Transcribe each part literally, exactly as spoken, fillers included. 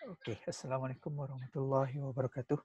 Okey, Assalamualaikum warahmatullahi wabarakatuh.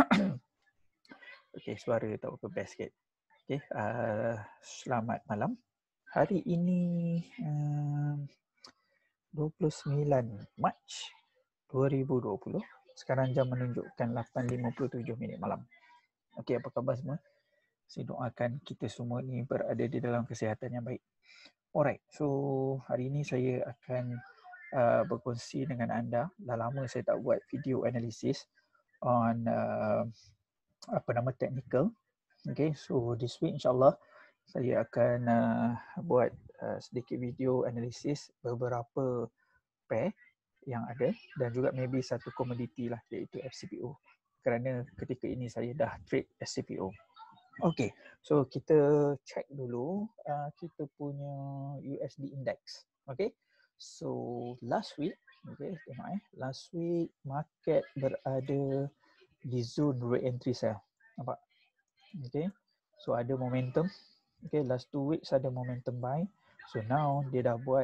Okey, suara tak berapa best sikit. Okey, uh, selamat malam. Hari ini um, dua puluh sembilan Mac dua ribu dua puluh. Sekarang jam menunjukkan lapan lima puluh tujuh minit malam. Okey, apa khabar semua? Saya doakan kita semua ni berada di dalam kesihatan yang baik. Alright, so hari ini saya akan uh, berkongsi dengan anda. Dah lama saya tak buat video analisis on uh, apa nama technical. Okay, so this week insyaAllah saya akan uh, buat uh, sedikit video analisis beberapa pair yang ada dan juga maybe satu komoditi lah iaitu F C P O, kerana ketika ini saya dah trade F C P O. Okay, so kita check dulu uh, kita punya U S D index. Okay, so last week, okay, tengok eh, last week market berada di zone re-entry sell. Nampak? Okay, so ada momentum. Okay, last two weeks ada momentum buy. So now dia dah buat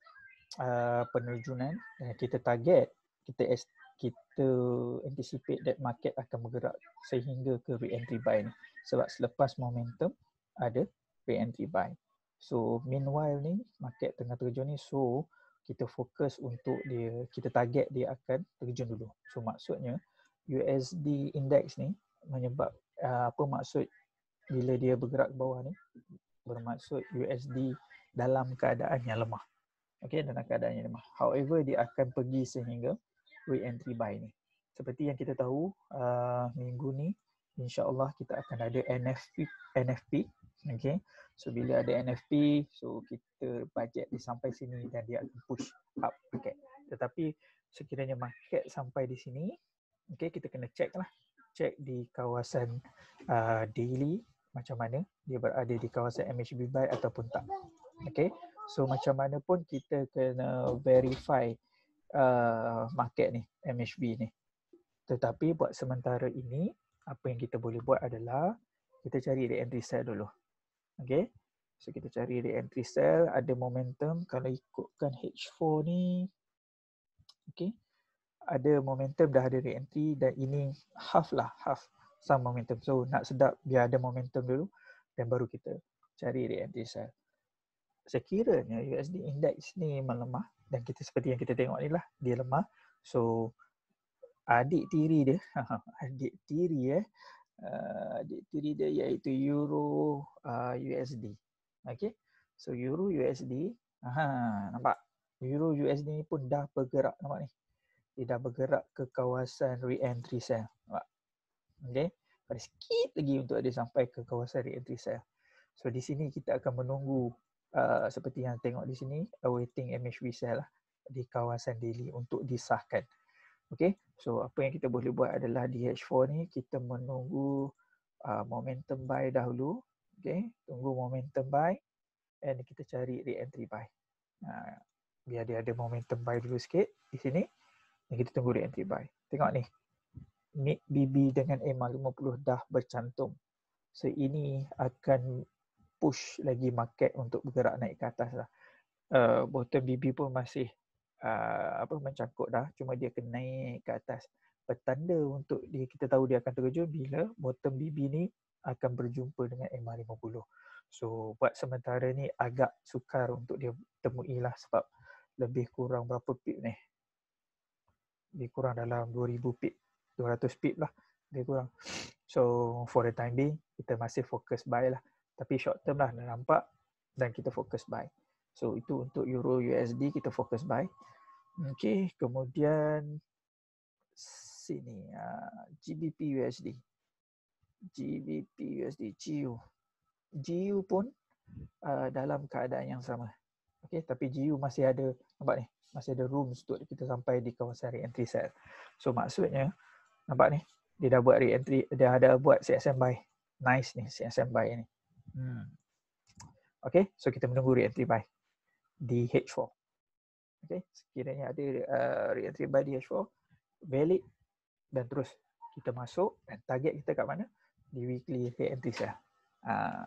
uh, penerjunan dan kita target, kita kita anticipate that market akan bergerak sehingga ke re-entry buy ni. Sebab selepas momentum ada re-entry buy. So meanwhile ni market tengah terjun ni, so kita fokus untuk dia, kita target dia akan terjun dulu. So maksudnya U S D index ni menyebab uh, apa maksud bila dia bergerak ke bawah ni, bermaksud U S D dalam keadaan yang lemah. Okey, dalam keadaan yang lemah. However, dia akan pergi sehingga re-entry buy ni. Seperti yang kita tahu, uh, minggu ni insya-Allah kita akan ada N F P N F P. Okey. So bila ada N F P, so kita budget dia sampai sini dan dia akan push up market. Tetapi sekiranya market sampai di sini, okey, kita kena check lah. Check di kawasan uh, daily macam mana dia berada di kawasan M H B buy ataupun tak. Okay, so macam mana pun kita kena verify uh, market ni, M H B ni. Tetapi buat sementara ini, apa yang kita boleh buat adalah kita cari re-entry sell dulu. Okay, so kita cari re-entry sell, ada momentum. Kalau ikutkan H four ni, okay, ada momentum, dah ada re-entry dan ini half lah, half some momentum. So nak sedap biar ada momentum dulu dan baru kita cari re-entry sell. Sekiranya U S D index ni melemah dan kita seperti yang kita tengok ni lah, dia lemah. So adik tiri dia, adik tiri eh, uh, adik tiri dia iaitu Euro uh, U S D. Okay, so Euro U S D, aha, nampak? Euro U S D ni pun dah bergerak, nampak ni? Dia dah bergerak ke kawasan re-entry sell. Nampak? Okay, ada sikit lagi untuk dia sampai ke kawasan re-entry sell. So di sini kita akan menunggu uh, seperti yang tengok di sini, awaiting M H B sell lah di kawasan daily untuk disahkan. Okay, so apa yang kita boleh buat adalah di H four ni kita menunggu uh, momentum buy dahulu. Okay, tunggu momentum buy and kita cari re-entry buy. Uh, biar dia ada momentum buy dulu sikit di sini dan kita tunggu re-entry buy. Tengok ni, M A C B B dengan E M A lima puluh dah bercantum. So ini akan push lagi market untuk bergerak naik ke atas lah. Uh, bottom B B pun masih uh, apa mencangkuk dah, cuma dia akan naik ke atas. Petanda untuk dia, kita tahu dia akan terjun bila bottom B B ni akan berjumpa dengan E M A lima puluh. So buat sementara ni agak sukar untuk dia temui lah sebab lebih kurang berapa pip ni? Lebih kurang dalam dua ribu pip, dua ratus pip lah lebih kurang. So for the time being kita masih fokus buy lah. Tapi short term lah dah nampak dan kita fokus buy. So itu untuk Euro U S D kita fokus buy. Okay, kemudian sini uh, G B P U S D. G B P U S D, G U. G U pun uh, dalam keadaan yang sama. Okay, tapi G U masih ada, nampak ni, masih ada room untuk kita sampai di kawasan re-entry sell. So maksudnya, nampak ni, dia dah buat re-entry, dia ada buat C S M buy. Nice ni C S M buy ni. Hmm. Okay, so kita menunggu re-entry buy di H four. Okay, sekiranya ada uh, re-entry buy di H four, valid dan terus kita masuk dan target kita kat mana? Di weekly re-entry sell. Uh,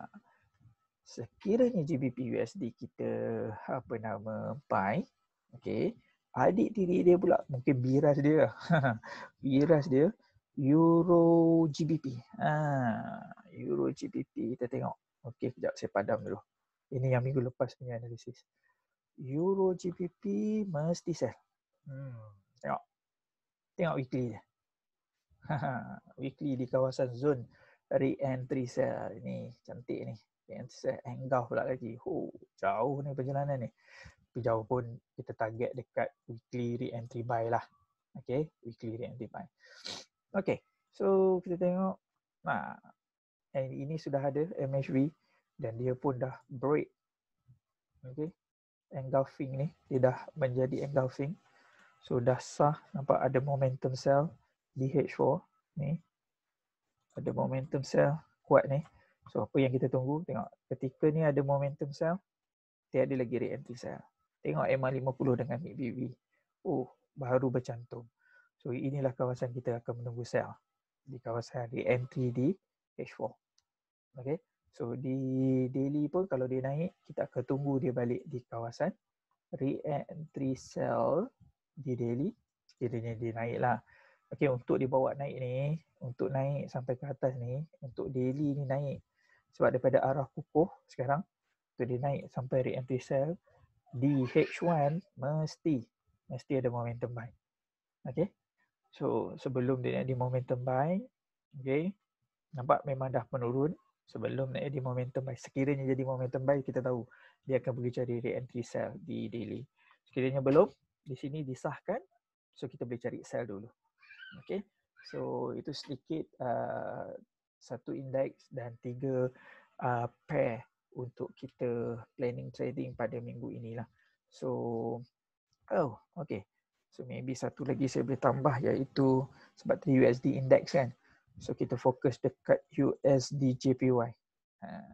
sekiranya G B P U S D kita apa nama buy, okay, Adik tiri dia pula, mungkin biras dia. Biras dia, Euro G B P. Ha, Euro G B P kita tengok. Okey, kejap saya padam dulu. Ini yang minggu lepas punya analisis. Euro G B P mesti sell. Hmm, tengok. Tengok weekly dia. Weekly di kawasan zone re-entry sell. Ini cantik ni. Re-entry sell engulf pula lagi. Oh, jauh ni perjalanan ni. Tapi jauh pun kita target dekat weekly re-entry buy lah. Okay, weekly re-entry buy. Okay, so kita tengok. Nah, ini sudah ada M H V dan dia pun dah break. Okay, engulfing ni. Dia dah menjadi engulfing. So dah sah, nampak ada momentum sell di H four ni. Ada momentum sell kuat ni. So apa yang kita tunggu, tengok ketika ni ada momentum sell, tiada lagi re-entry sell. Tengok M A lima puluh dengan M A C D B. Oh, baru bercantum. So inilah kawasan kita akan menunggu sell di kawasan re-entry di H four. Okay. So di daily pun kalau dia naik, kita akan tunggu dia balik di kawasan re-entry sell di daily. Sekiranya dia naik lah. Okay, untuk dibawa naik ni, untuk naik sampai ke atas ni, untuk daily ni naik. Sebab daripada arah kukuh sekarang, untuk dia naik sampai re-entry sell, di H one mesti, mesti ada momentum buy. Okay. So, sebelum dia naik di momentum buy, okay, nampak memang dah menurun. Sebelum naik di momentum buy, sekiranya jadi momentum buy, kita tahu dia akan pergi cari re-entry sell di daily. Sekiranya belum, di sini disahkan, so kita boleh cari sell dulu. Okay, so itu sedikit uh, satu indeks dan tiga uh, pair untuk kita planning trading pada minggu inilah. So, oh, okay. So maybe satu lagi saya boleh tambah iaitu sebab tadi U S D index kan. So kita fokus dekat U S D J P Y. Uh,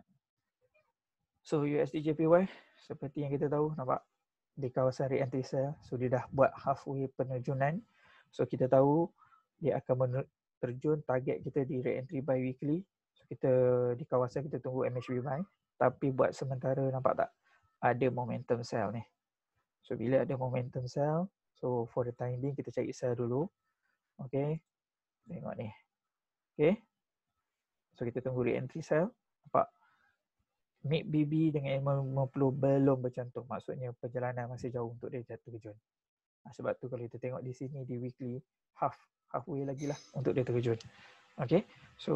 so U S D J P Y seperti yang kita tahu, nampak di kawasan re-entry sell. So dia dah buat halfway penerjunan. So kita tahu dia akan terjun target kita di re-entry buy weekly. So kita di kawasan kita tunggu M H V buy. Tapi buat sementara nampak tak ada momentum sell ni. So bila ada momentum sell, so for the time being kita cari sell dulu. Okay, tengok ni. Okay, so kita tunggu re-entry sell. Nampak M A C D B dengan M A lima puluh belum bercantum. Maksudnya perjalanan masih jauh untuk dia jatuh terjun. Sebab tu kalau kita tengok di sini di weekly, half halfway lagi lah untuk dia terjun. Okay, so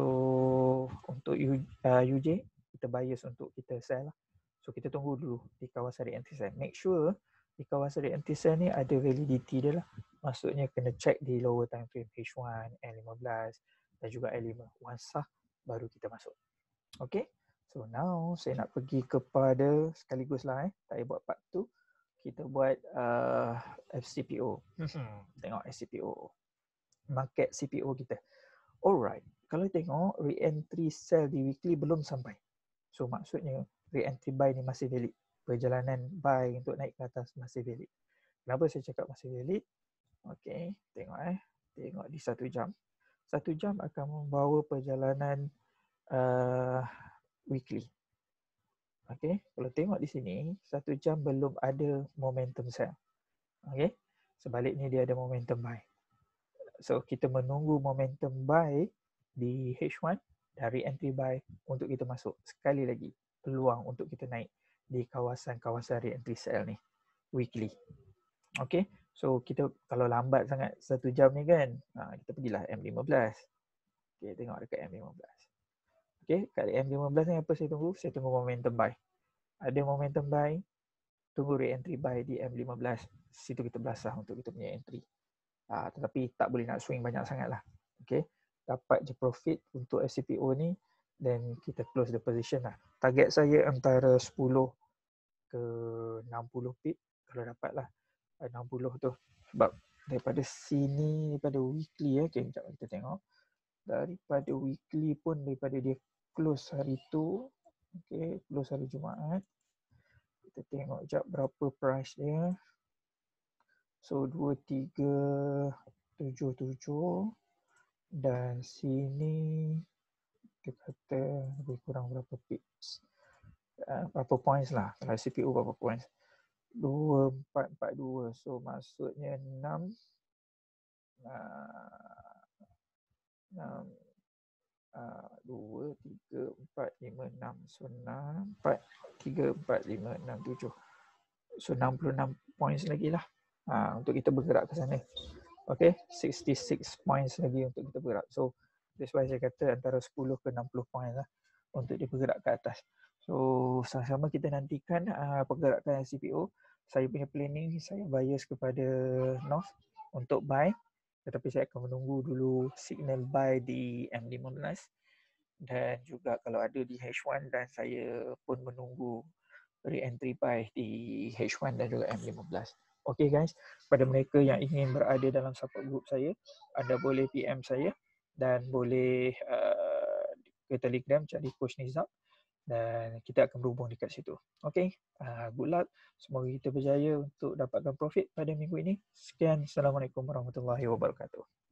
untuk U, uh, U J kita bias untuk kita sell lah. So kita tunggu dulu di kawasan re-entry sell. Make sure di kawasan re-entry sell ni ada validity dia lah. Maksudnya kena check di lower time frame H one, N lima belas dan juga L lima. Once sah baru kita masuk. Okay, so now saya nak pergi kepada sekaligus lah eh. Tak payah buat part tu. Kita buat uh, F C P O. Tengok F C P O. Market C P O kita. Alright. Kalau tengok re-entry sell di weekly belum sampai. So maksudnya re-entry buy ni masih valid. Perjalanan buy untuk naik ke atas masih valid. Kenapa saya cakap masih valid? Okay. Tengok eh. Tengok di satu jam. Satu jam akan membawa perjalanan uh, weekly. Okay, kalau tengok di sini, satu jam belum ada momentum sell. Okay, sebaliknya dia ada momentum buy. So, kita menunggu momentum buy di H one dari entry buy untuk kita masuk. Sekali lagi, peluang untuk kita naik di kawasan-kawasan re-entry sell ni, weekly. Okay, so kita kalau lambat sangat satu jam ni kan, kita pergilah M lima belas. Okay, tengok dekat M lima belas. Okay, kat M lima belas ni apa saya tunggu? Saya tunggu momentum buy. Ada momentum buy, tunggu re-entry buy di M lima belas. Situ kita belasah untuk kita punya entry. Ha, tetapi tak boleh nak swing banyak sangat lah. Okay. Dapat je profit untuk F C P O ni dan kita close the position lah. Target saya antara sepuluh ke enam puluh pip kalau dapat lah. enam puluh tu. Sebab daripada sini, daripada weekly ya. Okay, sekejap kita tengok. Daripada weekly pun, daripada dia close hari tu. Okay, close hari Jumaat. Kita tengok sekejap berapa price dia. So, dua tiga tujuh tujuh. Dan sini, kita kata lebih kurang berapa pips. Uh, berapa points lah. Kalau C P U berapa points. dua empat empat dua. So maksudnya enam uh, enam uh, dua tiga empat lima enam. So enam empat tiga empat lima enam tujuh. So enam puluh enam points lagi lah uh, untuk kita bergerak ke sana. Okay, sixty-six points lagi untuk kita bergerak. So that's why saya kata antara sepuluh ke enam puluh points lah untuk dia bergerak ke atas. So sama-sama kita nantikan uh, pergerakan C P O. Saya punya planning, saya bias kepada North untuk buy, tetapi saya akan menunggu dulu signal buy di M lima belas dan juga kalau ada di H one, dan saya pun menunggu re-entry buy di H one dan juga M lima belas. Okay guys, pada mereka yang ingin berada dalam support group saya, anda boleh P M saya dan boleh uh, ke Telegram cari Coach Nizam dan kita akan berhubung dekat situ. Okay, uh, good luck. Semoga kita berjaya untuk dapatkan profit pada minggu ini. Sekian, Assalamualaikum warahmatullahi wabarakatuh.